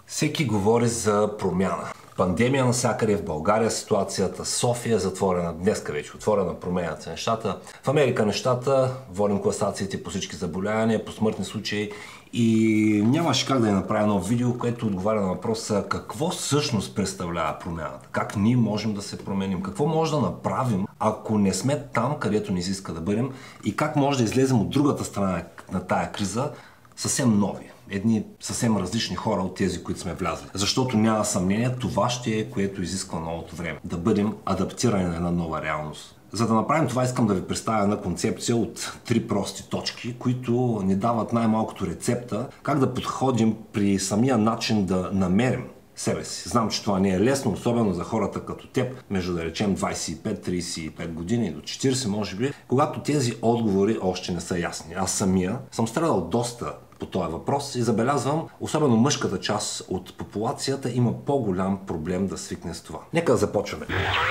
Всеки говори за промяна. Пандемия навсякъде, в България ситуацията, София е затворена, днеска вече отворена, променят се нещата. В Америка нещата, водим класациите по всички заболявания, по смъртни случаи и нямаше как да ни направя едно видео, което отговаря на въпроса какво всъщност представлява промяната, как ние можем да се променим, какво може да направим, ако не сме там, където ни се иска да бъдем и как може да излезем от другата страна на тая криза съвсем нови. Едни съвсем различни хора от тези, които сме влязли. Защото няма съмнение, това ще е, което изисква новото време. Да бъдем адаптирани на една нова реалност. За да направим това, искам да ви представя една концепция от 3 прости точки, които ни дават най-малкото рецепта как да подходим при самия начин да намерим себе си. Знам, че това не е лесно, особено за хората като теб, между да речем 25-35 години до 40 може би, когато тези отговори още не са ясни. Аз самия съм страдал доста по този въпрос и забелязвам, особено мъжката част от популацията има по-голям проблем да свикне с това. Нека да започваме.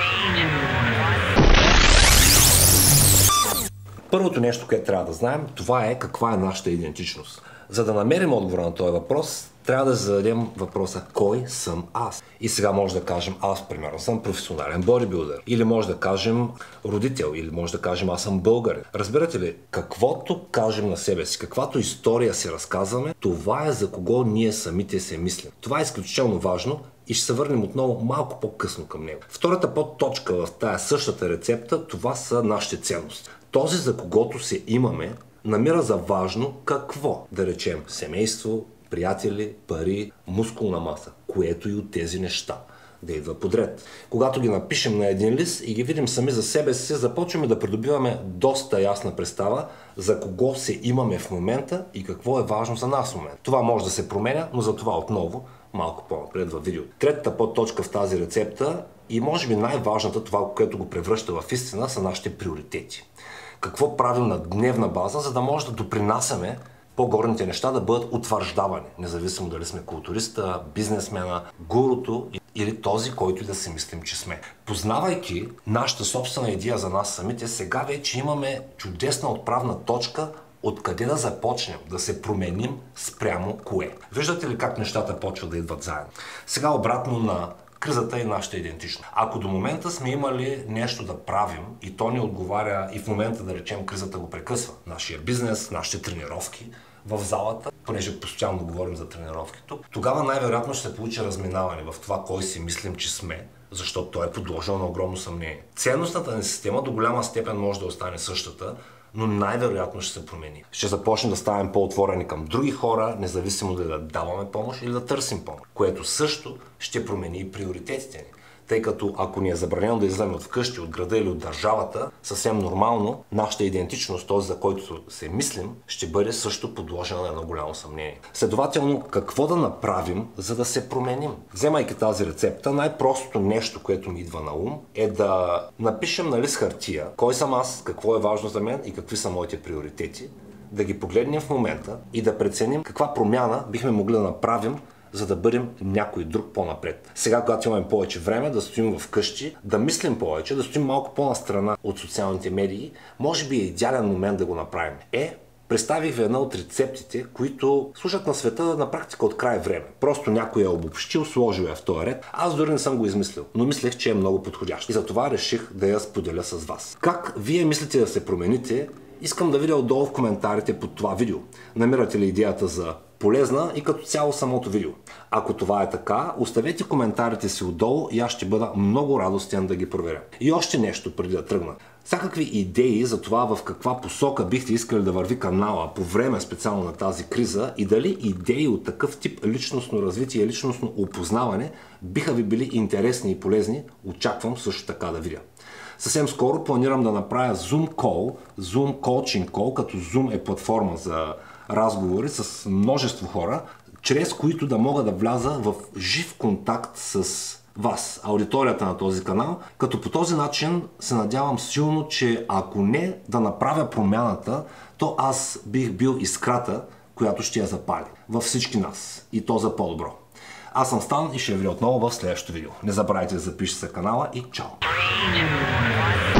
Първото нещо, което трябва да знаем, това е каква е нашата идентичност. За да намерим отговора на този въпрос, трябва да зададем въпроса кой съм аз. И сега може да кажем аз, примерно, съм професионален бодибилдър. Или може да кажем родител, или може да кажем аз съм българин. Разбирате ли, каквото кажем на себе си, каквато история си разказваме, това е за кого ние самите се мислим. Това е изключително важно и ще се върнем отново малко по-късно към него. Втората подточка в тая същата рецепта, това са нашите ценности. Този, за когото се имаме, намира за важно какво? Да речем семейство, приятели, пари, мускулна маса, което и от тези неща да идва подред. Когато ги напишем на един лист и ги видим сами за себе си, започваме да придобиваме доста ясна представа за кого се имаме в момента и какво е важно за нас в момента. Това може да се променя, но за това отново малко по-напред във видео. Третата подточка в тази рецепта и може би най-важната, това, което го превръща в истина, са нашите приоритети. Какво правим на дневна база, за да може да допринасяме по-горните неща да бъдат утвърждавани, независимо дали сме културиста, бизнесмена, гуруто или този, който и да си мислим, че сме. Познавайки нашата собствена идея за нас самите, сега вече имаме чудесна отправна точка откъде да започнем да се променим спрямо кое. Виждате ли как нещата почват да идват заедно? Сега обратно на кризата и нашата идентичност. Ако до момента сме имали нещо да правим и то ни отговаря и в момента, да речем, кризата го прекъсва, нашия бизнес, нашите тренировки в залата, понеже постоянно говорим за тренировки тук, тогава най-вероятно ще се получи разминаване в това кой си мислим, че сме, защото той е подложен на огромно съмнение. Ценностната ни система до голяма степен може да остане същата, но най-вероятно ще се промени. Ще започнем да ставаме по-отворени към други хора, независимо дали да даваме помощ или да търсим помощ, което също ще промени и приоритетите ни. Тъй като ако ни е забранено да излезем от вкъщи, от града или от държавата, съвсем нормално нашата идентичност, този за който се мислим, ще бъде също подложена на едно голямо съмнение. Следователно, какво да направим, за да се променим? Вземайки тази рецепта, най-простото нещо, което ми идва на ум, е да напишем на лист хартия кой съм аз, какво е важно за мен и какви са моите приоритети, да ги погледнем в момента и да преценим каква промяна бихме могли да направим, за да бъдем някой друг по-напред. Сега, когато имаме повече време да стоим вкъщи, да мислим повече, да стоим малко по-настрана от социалните медии, може би е идеален момент да го направим. Представих ви една от рецептите, които служат на света на практика от край време. Просто някой е обобщил, сложил я в този ред. Аз дори не съм го измислил, но мислех, че е много подходящ. И затова реших да я споделя с вас. Как вие мислите да се промените? Искам да видя отдолу в коментарите под това видео. Намирате ли идеята за полезна и като цяло самото видео? Ако това е така, оставете коментарите си отдолу и аз ще бъда много радостен да ги проверя. И още нещо преди да тръгна. Всякакви идеи за това в каква посока бихте искали да върви канала по време специално на тази криза и дали идеи от такъв тип личностно развитие и личностно опознаване биха ви били интересни и полезни, очаквам също така да видя. Съвсем скоро планирам да направя Zoom Call, Zoom Coaching Call, като Zoom е платформа за разговори с множество хора, чрез които да мога да вляза в жив контакт с вас, аудиторията на този канал, като по този начин се надявам силно, че ако не да направя промяната, то аз бих бил искрата, която ще я запали във всички нас и то за по-добро. Аз съм Стан и ще ви видя отново в следващото видео. Не забравяйте да запишете се канала и чао!